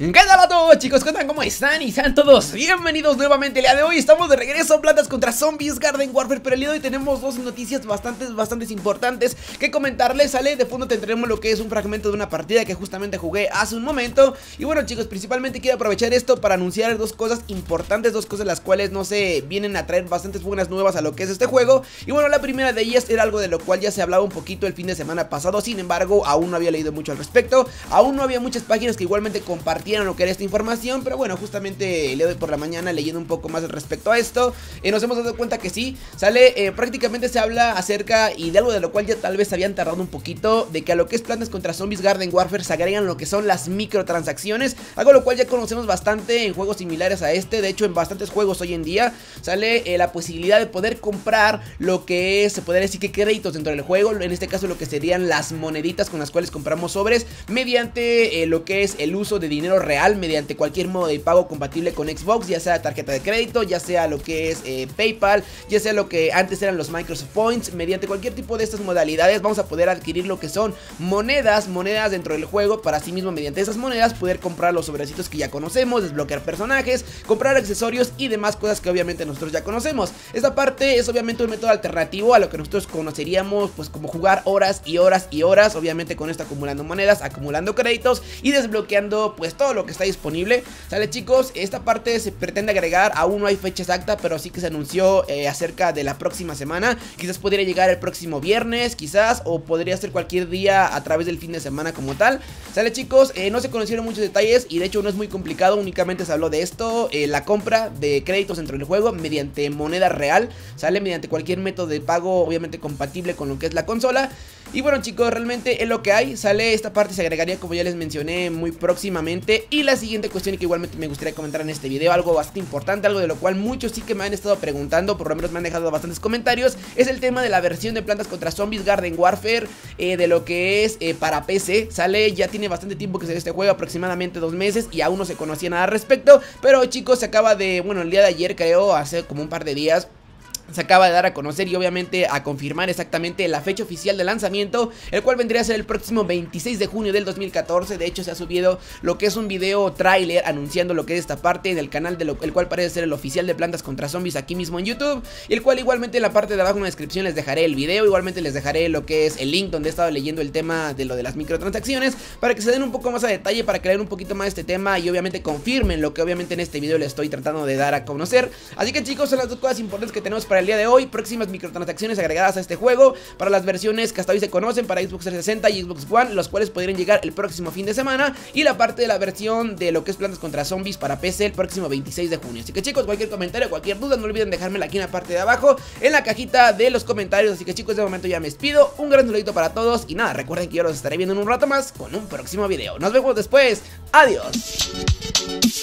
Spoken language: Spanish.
¿Qué tal a todos, chicos? ¿Qué tal? ¿Cómo están? Y sean todos bienvenidos nuevamente. El día de hoy estamos de regreso a Plantas contra Zombies Garden Warfare. Pero el día de hoy tenemos dos noticias bastante importantes que comentarles. Sale de fondo tendremos lo que es un fragmento de una partida que justamente jugué hace un momento. Y bueno, chicos, principalmente quiero aprovechar esto para anunciar dos cosas importantes, dos cosas las cuales no sé, vienen a traer bastantes buenas nuevas a lo que es este juego. Y bueno, la primera de ellas era algo de lo cual ya se hablaba un poquito el fin de semana pasado. Sin embargo, aún no había leído mucho al respecto. Aún no había muchas páginas que igualmente compartían lo que era esta información, pero bueno, justamente el día de hoy por la mañana leyendo un poco más respecto a esto, nos hemos dado cuenta que sí, sale, prácticamente se habla acerca y de algo de lo cual ya tal vez habían tardado un poquito, de que a lo que es Plantas contra Zombies Garden Warfare se agregan lo que son las microtransacciones, algo lo cual ya conocemos bastante en juegos similares a este. De hecho, en bastantes juegos hoy en día sale la posibilidad de poder comprar lo que es, se podría decir que créditos dentro del juego, en este caso lo que serían las moneditas con las cuales compramos sobres, mediante lo que es el uso de dinero real, mediante cualquier modo de pago compatible con Xbox, ya sea tarjeta de crédito, ya sea lo que es PayPal, ya sea lo que antes eran los Microsoft Points. Mediante cualquier tipo de estas modalidades vamos a poder adquirir lo que son monedas dentro del juego, para así mismo mediante esas monedas poder comprar los sobrecitos que ya conocemos, desbloquear personajes, comprar accesorios y demás cosas que obviamente nosotros ya conocemos. Esta parte es obviamente un método alternativo a lo que nosotros conoceríamos pues como jugar horas y horas y horas, obviamente con esto acumulando monedas, acumulando créditos y desbloqueando pues todo lo que está disponible. Sale, chicos, esta parte se pretende agregar, aún no hay fecha exacta, pero sí que se anunció acerca de la próxima semana. Quizás podría llegar el próximo viernes, quizás, o podría ser cualquier día a través del fin de semana como tal. Sale, chicos, no se conocieron muchos detalles y de hecho no es muy complicado, únicamente se habló de esto, la compra de créditos dentro del juego mediante moneda real, sale mediante cualquier método de pago obviamente compatible con lo que es la consola. Y bueno, chicos, realmente es lo que hay. Sale, esta parte se agregaría, como ya les mencioné, muy próximamente. Y la siguiente cuestión que igualmente me gustaría comentar en este video, algo bastante importante, algo de lo cual muchos sí que me han estado preguntando, por lo menos me han dejado bastantes comentarios, es el tema de la versión de Plantas contra Zombies Garden Warfare, de lo que es para PC. Sale, ya tiene bastante tiempo que salió este juego, aproximadamente 2 meses, y aún no se conocía nada al respecto. Pero, chicos, se acaba de, bueno, el día de ayer, creo, hace como un par de días, se acaba de dar a conocer y obviamente a confirmar exactamente la fecha oficial de lanzamiento, el cual vendría a ser el próximo 26 de junio del 2014. De hecho, se ha subido lo que es un video tráiler anunciando lo que es esta parte en el canal el cual parece ser el oficial de Plantas contra Zombies aquí mismo en YouTube, y el cual igualmente en la parte de abajo en la descripción les dejaré el video, igualmente les dejaré lo que es el link donde he estado leyendo el tema de lo de las microtransacciones, para que se den un poco más a detalle, para que lean un poquito más este tema y obviamente confirmen lo que obviamente en este video les estoy tratando de dar a conocer. Así que, chicos, son las dos cosas importantes que tenemos para el día de hoy. Próximas microtransacciones agregadas a este juego para las versiones que hasta hoy se conocen, para Xbox 360 y Xbox One, los cuales podrían llegar el próximo fin de semana, y la parte de la versión de lo que es Plantas contra Zombies para PC el próximo 26 de junio. Así que, chicos, cualquier comentario, cualquier duda, no olviden dejármela aquí en la parte de abajo, en la cajita de los comentarios. Así que, chicos, de momento ya me despido, un gran saludito para todos y nada, recuerden que yo los estaré viendo en un rato más con un próximo video. Nos vemos después, adiós.